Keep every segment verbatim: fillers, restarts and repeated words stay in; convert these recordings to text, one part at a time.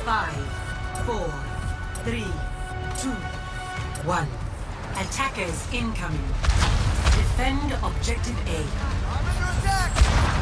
Five, four, three, two, one. Attackers incoming. Defend objective A. I'm under attack!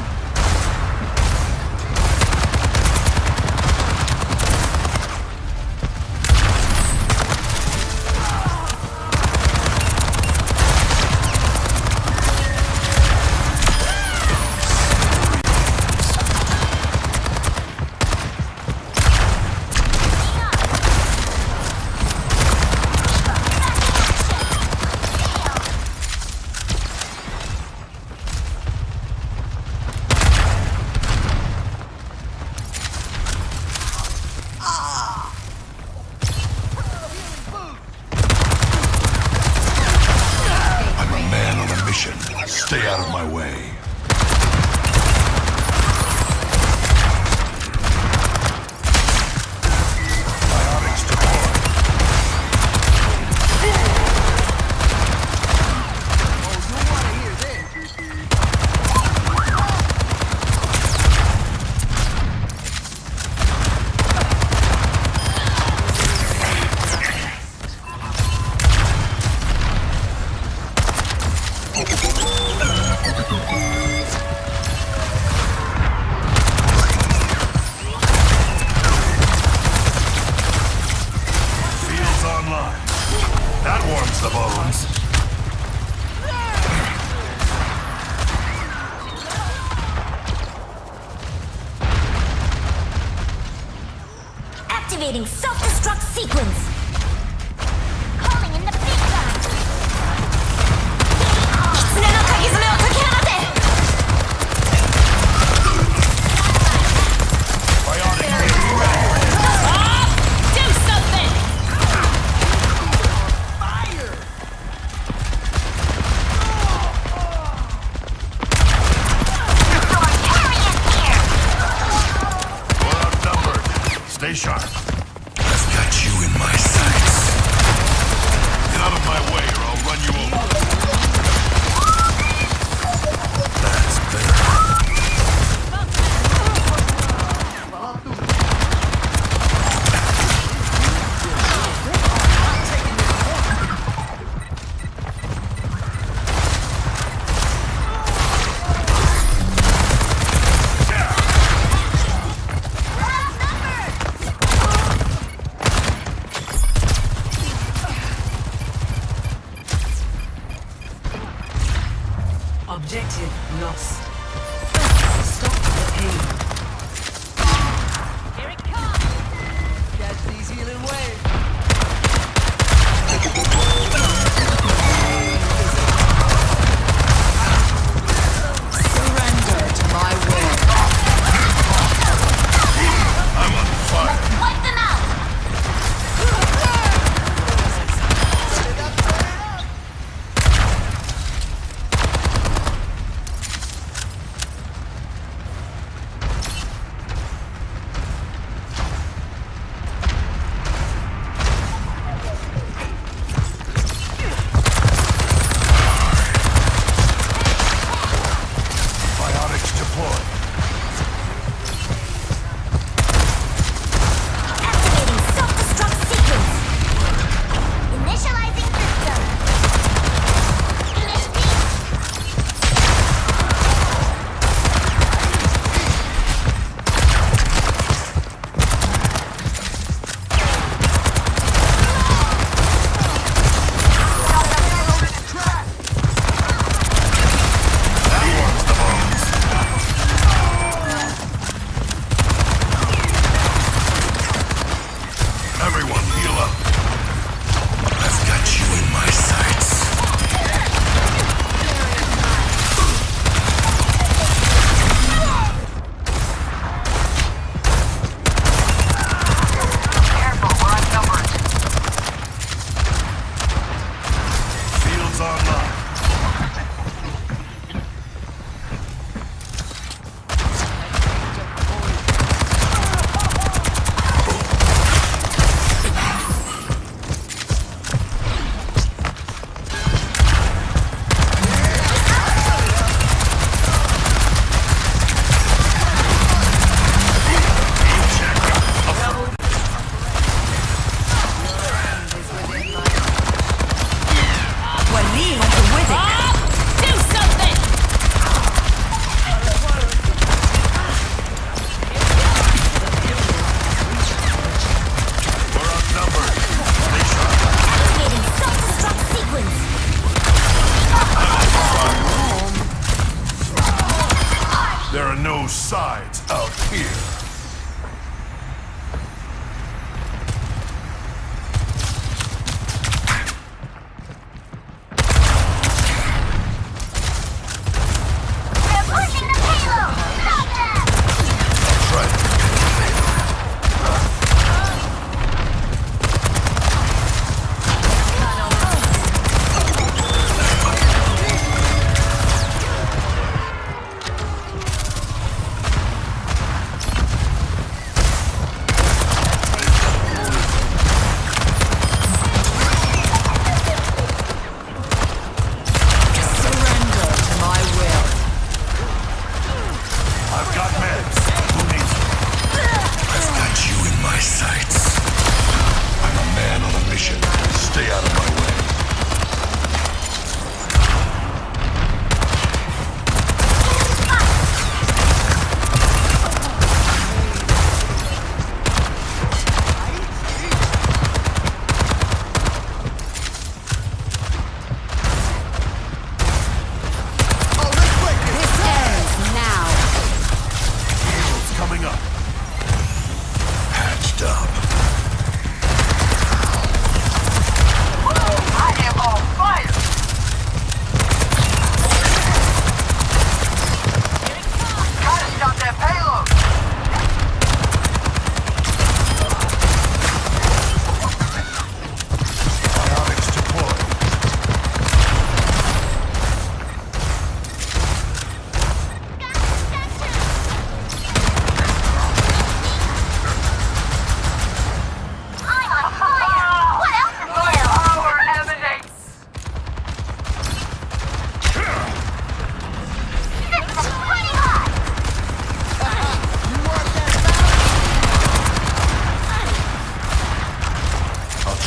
Stay out of my way. Biotics deployed. Oh, you wanna hear this? Fields online. That warms the bones. Activating self-destruct sequence. Calling in the big guy. Kitsune no Kagizume o Takehanase! Biotic may be ready. Stop! Do something! Fire! We're outnumbered. Stay sharp. I've got you in my sights. Get out of my way or I'll run you over. That's better.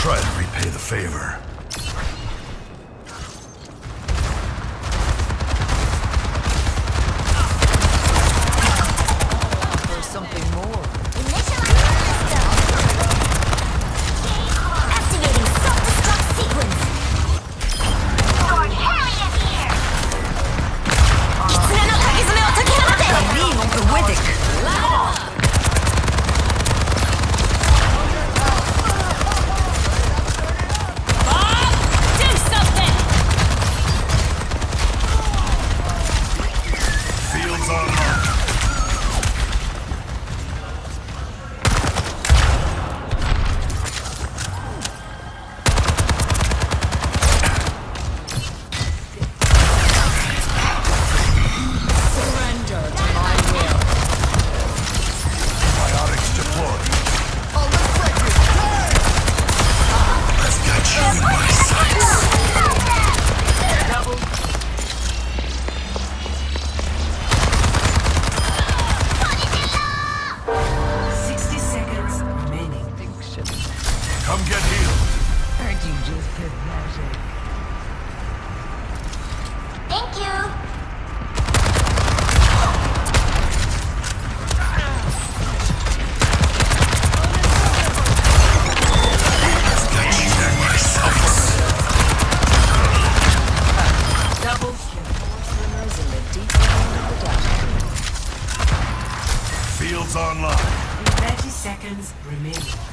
try to repay the favor. There's something more. Initializing system. Activating self-destruct sequence. Lord Harriet here. Kitsune no Kagizume o Tokihabate. The name of the Wedic. Fields on mark. Surrender to my will. Biotics deployed. Electric! I've got you in my sights. Double. Sixty seconds remaining. Come get healed. Aren't you just pathetic? Thank you. I've got you in my sights. Double kill. Swimmers in the deep end of the Dutch. Fields online. Thirty seconds remaining.